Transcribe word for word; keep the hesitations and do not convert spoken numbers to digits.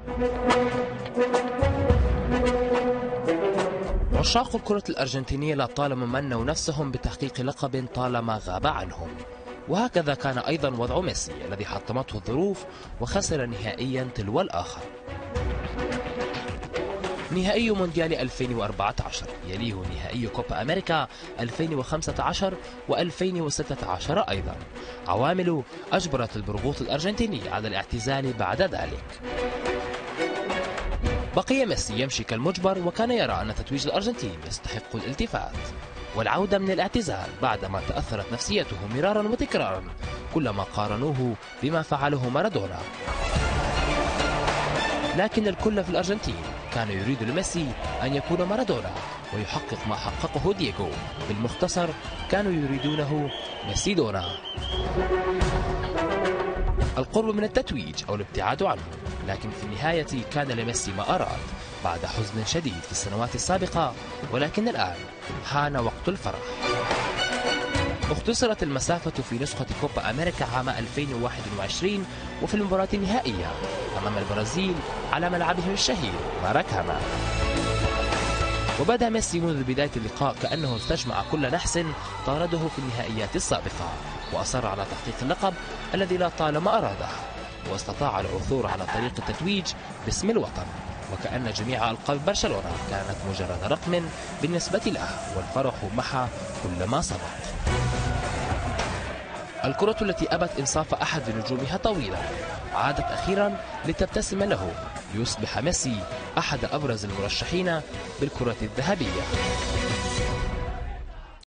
عشاق الكرة الأرجنتينية لطالما منوا نفسهم بتحقيق لقب طالما غاب عنهم، وهكذا كان أيضا وضع ميسي الذي حطمته الظروف وخسر نهائيا تلو الآخر. نهائي مونديال ألفين وأربعة عشر يليه نهائي كوبا أمريكا ألفين وخمسة عشر وألفين وستة عشر أيضا، عوامل أجبرت البرغوث الأرجنتيني على الاعتزال بعد ذلك. بقي ميسي يمشي كالمجبر، وكان يرى أن تتويج الأرجنتين يستحق الالتفات والعودة من الاعتزال بعدما تأثرت نفسيته مرارا وتكرارا كلما قارنوه بما فعله مارادونا. لكن الكل في الأرجنتين كان يريد لميسي أن يكون مارادونا ويحقق ما حققه دييغو، بالمختصر كانوا يريدونه ميسي دونا. القرب من التتويج أو الابتعاد عنه، لكن في النهاية كان لميسي ما أراد بعد حزن شديد في السنوات السابقة، ولكن الآن حان وقت الفرح. اختصرت المسافة في نسخة كوبا أمريكا عام ألفين وواحد وعشرين وفي المباراة النهائية أمام البرازيل على ملعبهم الشهير ماراكانا. وبدأ ميسي منذ بداية اللقاء كأنه استجمع كل نحس طارده في النهائيات السابقة، وأصر على تحقيق اللقب الذي لا طالما أراده، واستطاع العثور على طريق التتويج باسم الوطن، وكأن جميع ألقاب برشلونة كانت مجرد رقم بالنسبة له، والفرح محى كل ما سبق. الكرة التي أبت إنصاف أحد نجومها طويلا عادت أخيرا لتبتسم له، ليصبح ميسي أحد أبرز المرشحين بالكرة الذهبية.